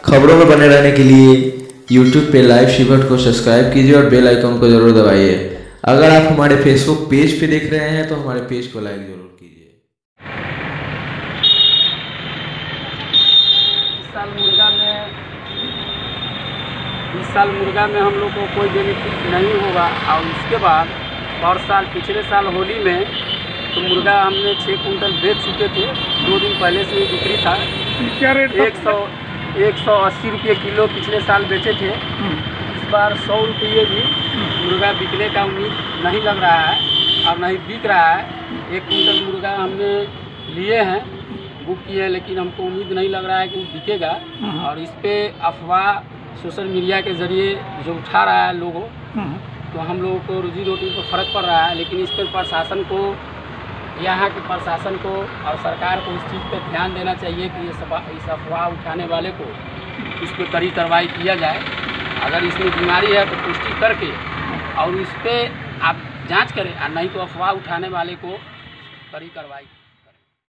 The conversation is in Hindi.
खबरों में बने रहने के लिए YouTube पे लाइव शिवर्ट को सब्सक्राइब कीजिए और बेल आइकन को जरूर दबाइए। अगर आप हमारे फेसबुक पेज पे देख रहे हैं तो हमारे पेज को लाइक जरूर कीजिए। इस साल मुर्गा में हम लोग को कोई बेनिफिट नहीं होगा। और उसके बाद और साल पिछले साल होली में तो मुर्गा हमने 6 कुंटल बेच चुके थे। 2 दिन पहले से ही बिक्री था। क्या रेट? 180 रुपये किलो पिछले साल बेचे थे। इस बार 100 रुपये भी मुर्गा बिकने का उम्मीद नहीं लग रहा है और नहीं बिक रहा है। 1 कुंटल मुर्गा हमने लिए हैं, बुक किए हैं, लेकिन हमको उम्मीद नहीं लग रहा है कि वो बिकेगा। और इस पर अफवाह सोशल मीडिया के ज़रिए जो उठा रहा है लोगों, तो हम लोगों को रोजी रोटी पर फ़र्क पड़ रहा है। लेकिन इस पर प्रशासन को, यहाँ के प्रशासन को और सरकार को इस चीज़ पर ध्यान देना चाहिए कि इस अफवाह उठाने वाले को इस पर कड़ी कार्रवाई किया जाए। अगर इसमें बीमारी है तो पुष्टि करके और इस पर आप जांच करें, और नहीं तो अफवाह उठाने वाले को कड़ी कार्रवाई।